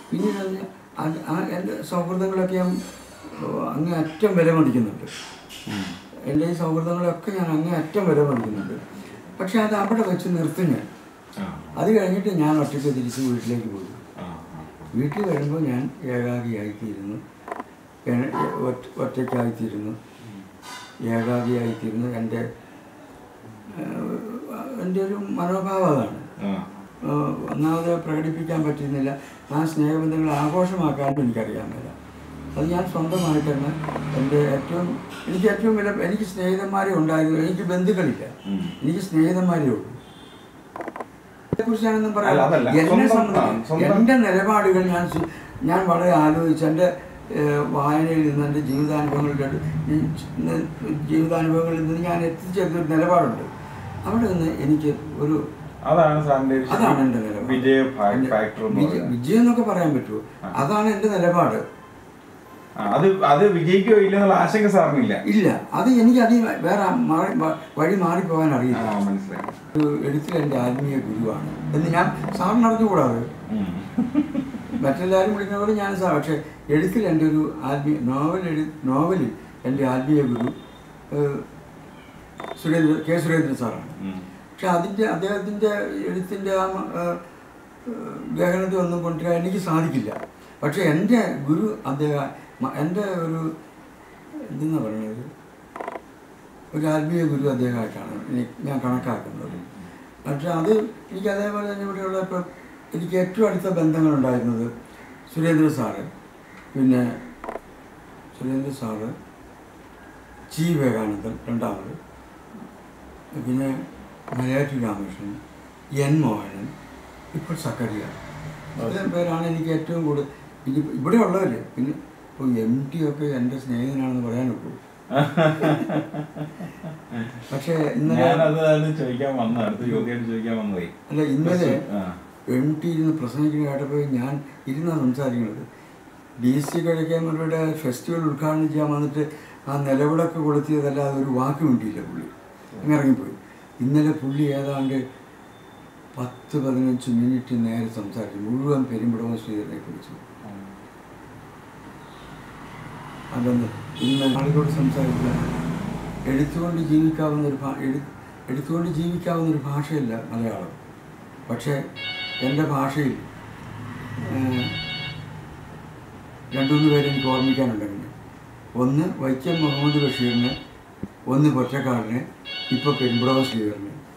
പിന്നീട് എൻ്റെ സൗഹൃദങ്ങളൊക്കെ ഞാൻ അങ്ങേ അറ്റം വില മതിക്കുന്നുണ്ട്. എൻ്റെ ഈ സൗഹൃദങ്ങളൊക്കെ ഞാൻ അങ്ങേ അറ്റം വില മതിക്കുന്നുണ്ട്. പക്ഷെ അത് അവിടെ വെച്ച് നിർത്തും ഞാൻ. അത് കഴിഞ്ഞിട്ട് ഞാൻ ഒറ്റയ്ക്ക് തിരിച്ച് വീട്ടിലേക്ക് പോയി. വീട്ടിൽ വരുമ്പോൾ ഞാൻ ഏകാഗിയായിത്തീരുന്നു, ഒറ്റയ്ക്കായിത്തീരുന്നു, ഏകാഗിയായിത്തീരുന്നു. എൻ്റെ ഒരു മനോഭാവം അതാണ്. ഒന്നാമത് പ്രകടിപ്പിക്കാൻ പറ്റുന്നില്ല. ആ സ്നേഹബന്ധങ്ങൾ ആഘോഷമാക്കാനും എനിക്കറിയാൻ പറ്റില്ല. അത് ഞാൻ സ്വന്തമായിട്ട് തന്നെ എനിക്ക് ഏറ്റവും വില, എനിക്ക് സ്നേഹിതന്മാരെ ഉണ്ടായിരുന്നു. എനിക്ക് ബന്ധുക്കളില്ല, എനിക്ക് സ്നേഹിതന്മാരേ ഉള്ളൂ. അതേക്കുറിച്ചാണെന്നും പറയാം. എന്നെ സംബന്ധിച്ച് എൻ്റെ നിലപാടുകൾ ഞാൻ വളരെ ആലോചിച്ച് എൻ്റെ വായനയിൽ നിന്ന്, എൻ്റെ ജീവിതാനുഭവങ്ങളിൽ നിന്ന് ഞാൻ എത്തിച്ചേർന്നൊരു നിലപാടുണ്ട്. അവിടെ നിന്ന് എനിക്ക് അതാണ് എൻ്റെ നിലപാട്. വിജയം എന്നൊക്കെ പറയാൻ പറ്റുമോ? അതാണ് എൻ്റെ നിലപാട്. അത് വിജയിക്കോ ഇല്ലെന്നുള്ള ആശങ്ക സാറിനില്ല? ഇല്ല, അത് എനിക്ക് വേറെ വഴി മാറിപ്പോകാൻ അറിയില്ല. എഴുത്തിൽ എൻ്റെ ആത്മീയ ഗുരുവാണ് എന്ന് ഞാൻ സാറിന് അറിഞ്ഞുകൂടാതെ. മറ്റെല്ലാവരും വിളിക്കുന്ന പോലെ ഞാൻ സാർ, പക്ഷെ എഴുത്തിൽ എൻ്റെ ഒരു നോവലിൽ എൻ്റെ ആത്മീയ ഗുരു കെ സുരേന്ദ്രൻ സാറാണ്. പക്ഷെ അദ്ദേഹത്തിൻ്റെ എഴുത്തിൻ്റെ ആ ഗഹനത ഒന്നും കൊണ്ടുവരാൻ എനിക്ക് സാധിക്കില്ല. പക്ഷെ എൻ്റെ ഗുരു അദ്ദേഹം, എൻ്റെ എന്തെന്നാ പറയുന്നത്, ഒരു ആത്മീയ ഗുരു അദ്ദേഹമായിട്ടാണ് ഞാൻ കണക്കാക്കുന്നത്. പക്ഷെ അത് എനിക്ക് അതേപോലെ തന്നെ ഇവിടെയുള്ള ഇപ്പം എനിക്ക് ഏറ്റവും അടുത്ത ബന്ധങ്ങളുണ്ടായിരുന്നത് സുരേന്ദ്ര സാറ്, പിന്നെ സുരേന്ദ്ര സാറ്, ജി വിവേകാനന്ദൻ രണ്ടാമത്, പിന്നെ മലയാറ്റൂർ രാമകൃഷ്ണൻ, എൻ മോഹനൻ, ഇപ്പോൾ സക്കറിയ. ഇത്രയും പേരാണ് എനിക്ക് ഏറ്റവും കൂടുതൽ. ഇവിടെ ഉള്ളവര്. പിന്നെ ഇപ്പോൾ MT ഒക്കെ എൻ്റെ സ്നേഹിതനാണെന്ന് പറയാനൊക്കൂ. പക്ഷേ ഇന്നലെ അല്ല, ഇന്നലെ MT ഇരുന്ന് പ്രസംഗിക്കുന്ന കേട്ടപ്പോൾ ഞാൻ ഇരുന്നാണ് സംസാരിക്കുന്നത്. DC കഴിക്കാമരുടെ ഫെസ്റ്റിവൽ ഉദ്ഘാടനം ചെയ്യാൻ വന്നിട്ട് ആ നിലവിളക്ക് കൊളുത്തിയതല്ലാതെ ഒരു വാക്ക് വേണ്ടിയില്ല. പുള്ളി അങ്ങ് ഇറങ്ങിപ്പോയി. ഇന്നലെ പുള്ളി ഏതാണ്ട് 10-15 മിനിറ്റ് നേരെ സംസാരിച്ചു, മുഴുവൻ പെരുമ്പടവ ശ്രീധരനെ കുറിച്ച്. അതൊന്ന് ഇന്ന് ആളുകളോട് സംസാരിക്കുക. എടുത്തുകൊണ്ട് ജീവിക്കാവുന്നൊരു ഭാഷയല്ല മലയാളം. പക്ഷേ എൻ്റെ ഭാഷയിൽ 2-3 പേരെ എനിക്ക് ഓർമ്മിക്കാനുണ്ടെങ്കിൽ, ഒന്ന് വൈക്കം മുഹമ്മദ് ബഷീറിനെ, ഒന്ന് പൊറ്റക്കാടിനെ, ഇപ്പോൾ പെരുമ്പടവ ശ്രീധരനെ.